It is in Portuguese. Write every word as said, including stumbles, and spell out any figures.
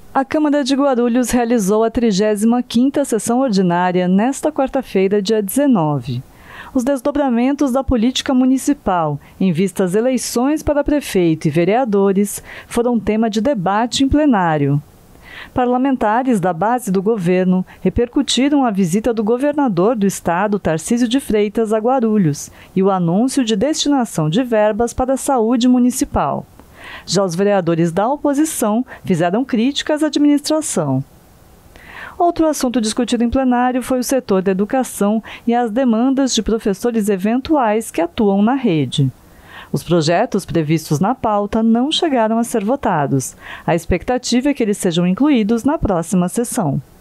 A Câmara de Guarulhos realizou a trigésima quinta sessão ordinária nesta quarta-feira, dia dezenove. Os desdobramentos da política municipal, em vista às eleições para prefeito e vereadores, foram tema de debate em plenário. Parlamentares da base do governo repercutiram a visita do governador do estado, Tarcísio de Freitas, a Guarulhos e o anúncio de destinação de verbas para a saúde municipal. Já os vereadores da oposição fizeram críticas à administração. Outro assunto discutido em plenário foi o setor da educação e as demandas de professores eventuais que atuam na rede. Os projetos previstos na pauta não chegaram a ser votados. A expectativa é que eles sejam incluídos na próxima sessão.